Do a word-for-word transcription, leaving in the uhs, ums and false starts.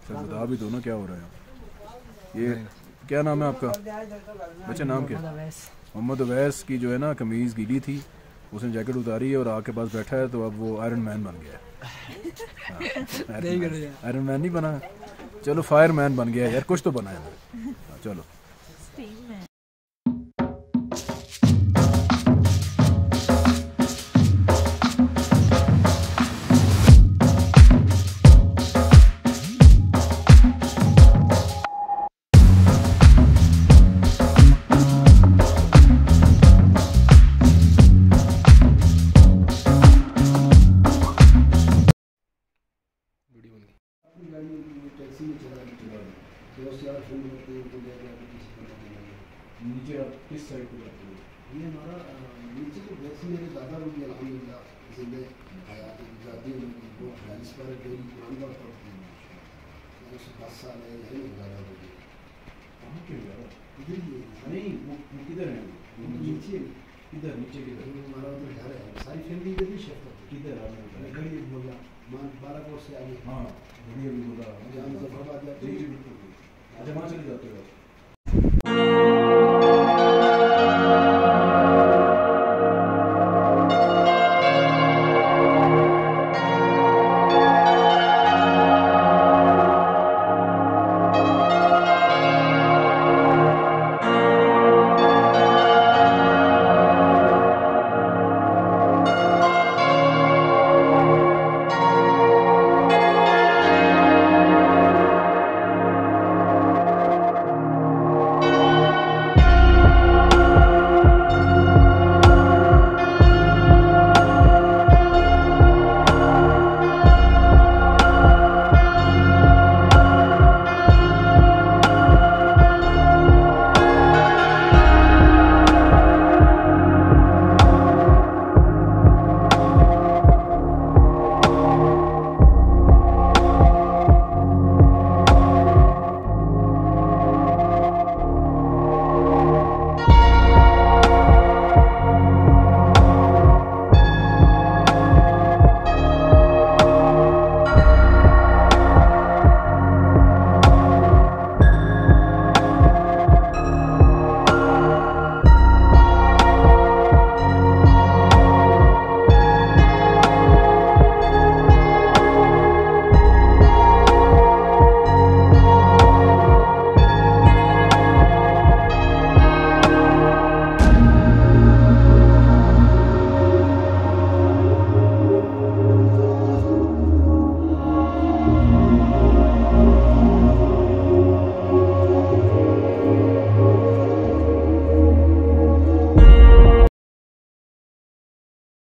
Sir बता भी दो ना क्या हो रहा है। ये क्या नाम है आपका बच्चा? नाम क्या? मोहम्मद अवैस की जो है ना कमीज़ गीली थी, उसने जैकेट उतारी है और आके पास बैठा है, तो अब वो आयरन मैन बन गया है। आयरन मैन नहीं बना, चलो फायर मैन बन गया यार, कुछ तो बना है। चलो नीचे आप किस साइड पे जाते हो? ये हमारा नीचे तो वैसे मेरे दादा लोग भी अल्हम्दुलिल्लाह जिंदे हयात गुजारते हैं, वो बयालीस पर डेली कुरान का पढ़ते हैं। मैंने से दस साल है यही गुजारा हो गया। कहाँ के यार? इधर ही नहीं, वो किधर है? नीचे किधर? नीचे किधर? हमारा उधर घर है, सारी फैमिली इधर भी शिफ्ट होती है। किधर आपने? गड़ी बोला मान बारह कोस से आगे। हाँ, बढ़िया भी बोला। जहाँ मुजफ्फराबाद जाते हैं। अच्छा, वहाँ चले जाते हो?